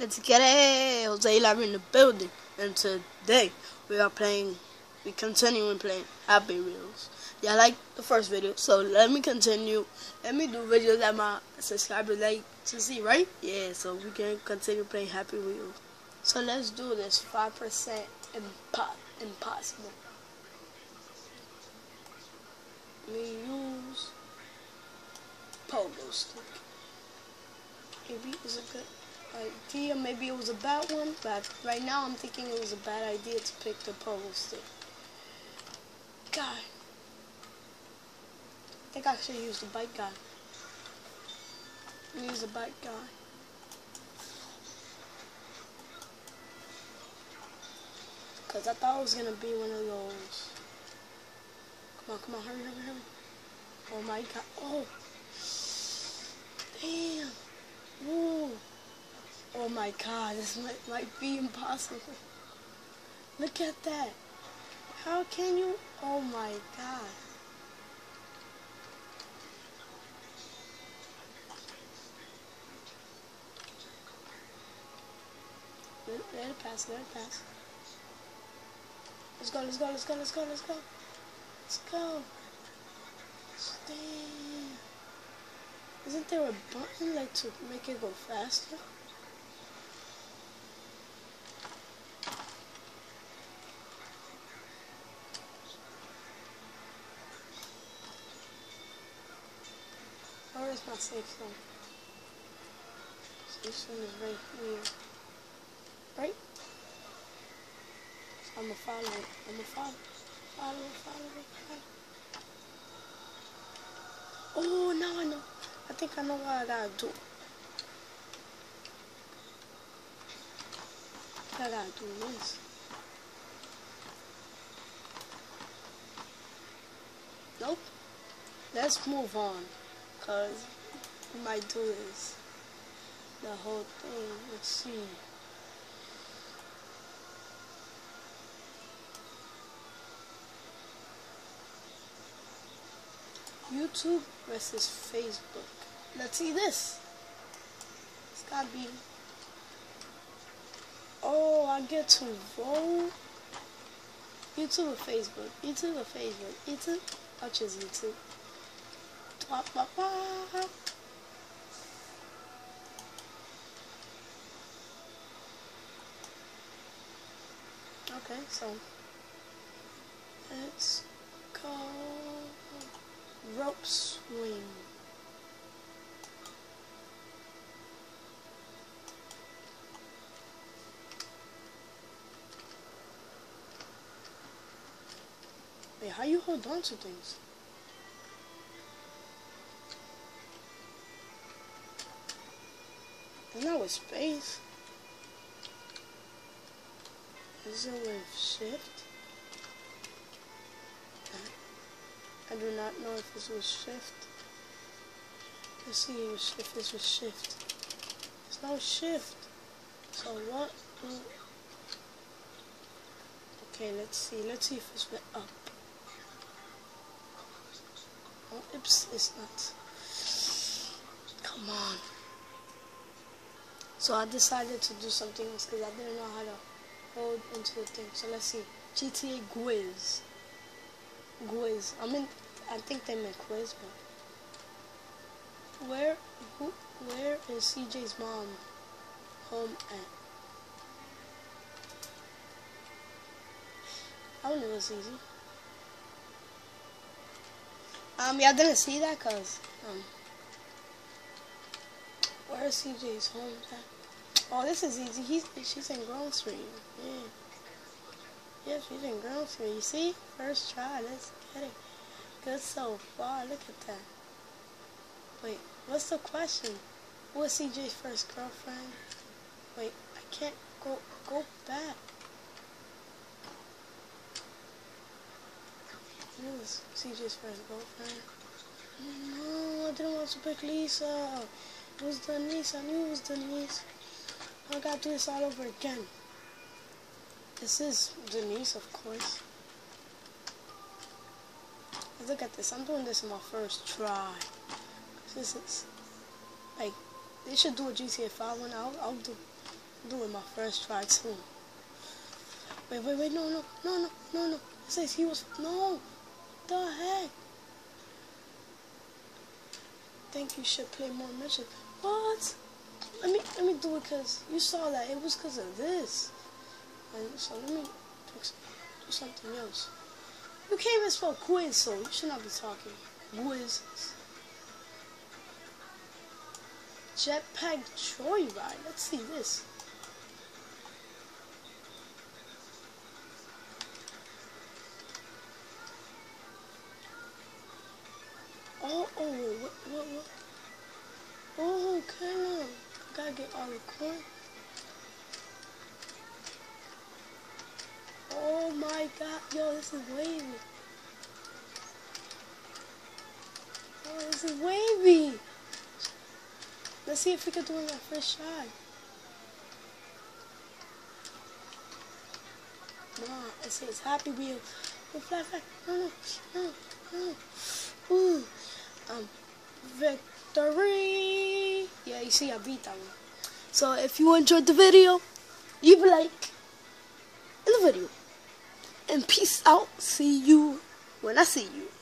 Let's get it! Jose Live in the building, and today we continuing playing Happy Wheels. Yeah, I like the first video, so let me continue. Let me do videos that my subscribers like to see, right? Yeah, so we can continue playing Happy Wheels. So let's do this 5% impossible. We use pogo stick. Maybe it's a good idea, maybe it was a bad one, but right now I'm thinking it was a bad idea to pick the pogo stick. God, I think I should use the bike guy. Use the bike guy. Cause I thought it was gonna be one of those. Come on, hurry. Oh my God, oh. Damn. Ooh. Oh my God, this might be impossible. Look at that. How can you? Oh my God. Let it pass. Let's go. Damn. Isn't there a button like to make it go faster? Where is my safe zone? Safe zone is right here. Right? So I'm gonna follow it. Follow it. Oh, now I know. I think I know what I gotta do. I gotta do this. Nope. Let's move on. Cause we might do this. The whole thing. Let's see. YouTube versus Facebook. Let's see this. It's gotta be. Oh, I get to vote. YouTube or Facebook? YouTube? I'll choose YouTube. Okay, so let's go rope swing. Wait, how you hold on to things? Isn't that with space? Is it with shift? I do not know if it's with shift. Let's see if it's with shift. It's no shift. So what? Okay, let's see if it's with up. Oh, oops, it's not. Come on. So I decided to do something else because I didn't know how to hold into the thing. So let's see. GTA Gwiz. I think they meant quiz, but where is CJ's mom home at? I knew it was easy. Y'all didn't see that cause where is CJ's home at? Oh, this is easy. She's in Grove Street. Yeah, she's in Grove Street. You see? First try. Let's get it. Good so far. Look at that. Wait, what's the question? Who was CJ's first girlfriend? Wait, I can't go back. Who was CJ's first girlfriend? No, I didn't want to pick Lisa. It was Denise. I knew it was Denise. I gotta do this all over again. This is Denise, of course. Look at this. I'm doing this in my first try. This is like they should do a GTA 5 one. I'll do I'm doing my first try too. Wait, no. It says he was, no. The heck? Think you should play more missions. What? Let me do it because you saw that it was because of this. And so let me do something else. You can't even spell quiz, so you should not be talking. Quiz. Jetpack Joyride. Let's see this. What? Oh, okay. Gotta get all the coins. Oh my god, yo, this is wavy. Oh, this is wavy. Let's see if we can do it in our first try. Nah, it says Happy Wheel. Oh, fly. No. Ooh. Victory. Yeah, you see, I beat that one. So if you enjoyed the video, leave a like in the video. And peace out. See you when I see you.